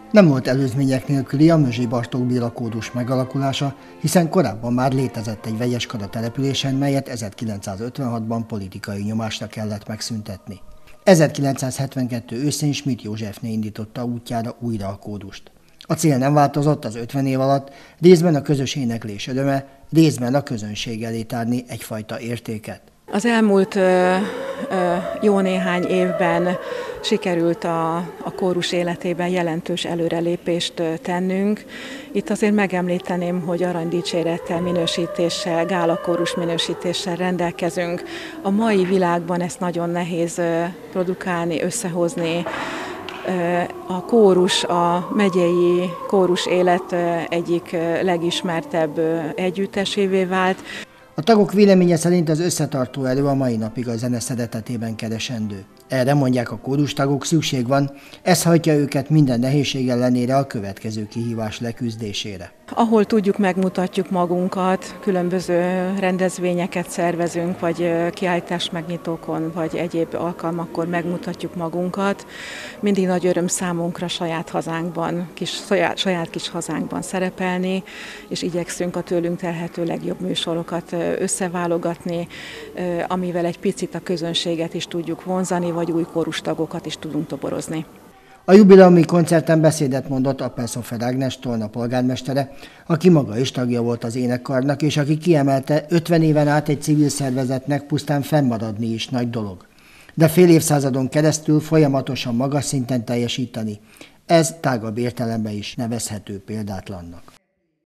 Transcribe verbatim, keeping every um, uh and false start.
Nem volt előzmények nélküli a Mözsi Bartók Béla kódus megalakulása, hiszen korábban már létezett egy vegyes kar a településen, melyet ezerkilencszázötvenhatban politikai nyomásra kellett megszüntetni. ezerkilencszázhetvenkettő őszén Schmidt Józsefné indította útjára újra a kódust. A cél nem változott az ötven év alatt, részben a közös éneklés öröme, részben a közönség elé tárni egyfajta értéket. Az elmúlt ö, ö, jó néhány évben sikerült a, a kórus életében jelentős előrelépést tennünk. Itt azért megemlíteném, hogy aranydicsérettel, minősítéssel, gálakórus minősítéssel rendelkezünk. A mai világban ezt nagyon nehéz produkálni, összehozni. A kórus a megyei kórus élet egyik legismertebb együttesévé vált. A tagok véleménye szerint az összetartó erő a mai napig a zene szeretetében keresendő. Erre mondják a kórustagok, szükség van, ez hajtja őket minden nehézség ellenére a következő kihívás leküzdésére. Ahol tudjuk, megmutatjuk magunkat, különböző rendezvényeket szervezünk, vagy kiállítás megnyitókon, vagy egyéb alkalmakkor megmutatjuk magunkat. Mindig nagy öröm számunkra saját hazánkban, kis, saját, saját kis hazánkban szerepelni, és igyekszünk a tőlünk telhető legjobb műsorokat összeválogatni, amivel egy picit a közönséget is tudjuk vonzani, vagy új kórustagokat is tudunk toborozni. A jubileumi koncerten beszédet mondott Appelshofer Ágnes, Tolna polgármestere, aki maga is tagja volt az énekkarnak, és aki kiemelte, ötven éven át egy civil szervezetnek pusztán fennmaradni is nagy dolog. De fél évszázadon keresztül folyamatosan magas szinten teljesíteni, ez tágabb értelemben is nevezhető példátlannak.